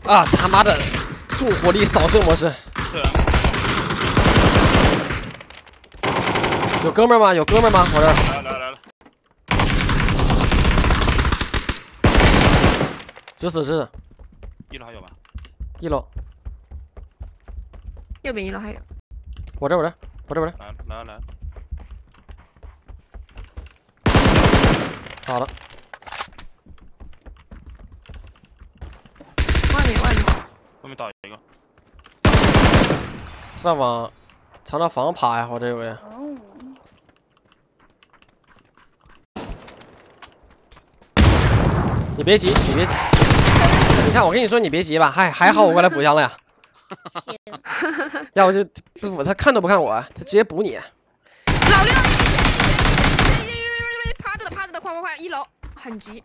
啊他妈的，重火力扫射模式。 对啊。 有哥们儿吗？有哥们儿吗？我这儿。 来了。 直死。 一楼还有吧？ 一楼。 右边一楼还有。 我这。来。好了。 外面。 外面倒一个。 上往朝那房爬呀！我这有人。 哦。 你别急。你看，我跟你说，你别急吧。还好我过来补枪了呀。要不就不补，他看都不看我，他直接补你。 老六，趴着的，快，一楼很急。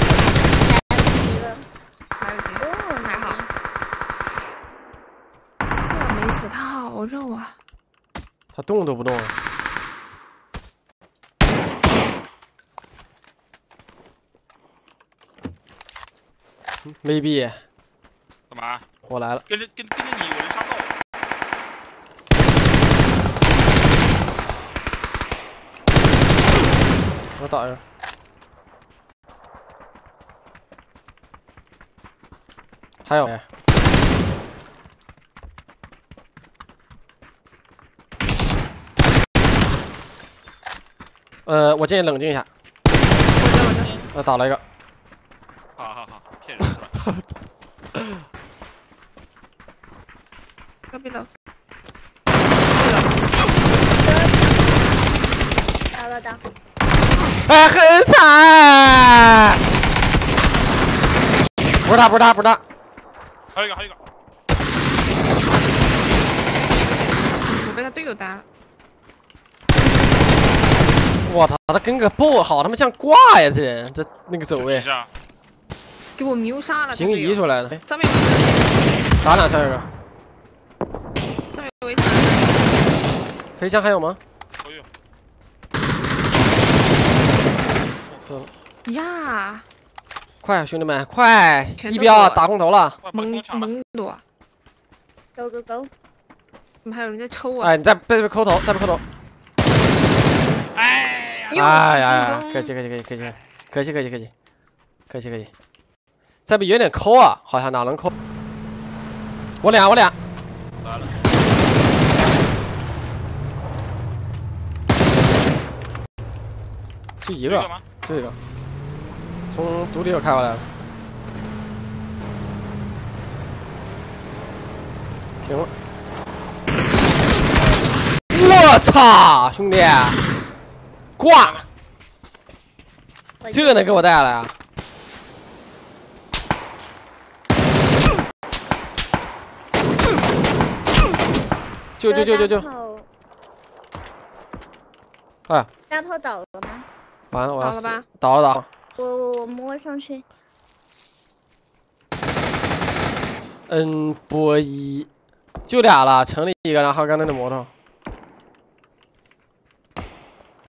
来不及了。 哦， 还好。这没死，他好肉啊。 他动都不动。未必。 干嘛？ 我来了。 跟着你，我能杀到。 我打一个。还有。我建议冷静一下。 我这。 倒了一个。 好，骗人是吧？ 隔壁楼。 到。 哎，很惨！不是他。 还有一个。 我被他队友打了。 我操，他跟个 BOSS 好他妈像挂呀！这人这那个走位。 给我秒杀了。 平移出来了。 上面打两枪一个。 上面有围。 飞枪还有吗？ 我有。 死了。 呀！ 快，兄弟们，快！一标打空投了。 蒙多。 走。 怎么还有人在抽我？ 哎，你再被抠头， 哎呀！客气。再被远点抠啊，好像哪能抠？我俩。 来了。 就一个。从独立又开过来了。停了。我操，兄弟，挂！这能给我带来啊？救！哎， 大炮倒了吗？ 完了，我要死。 倒了吧？ 倒了。 我摸上去。 波一，就俩了，城里一个，然后刚才那摩托。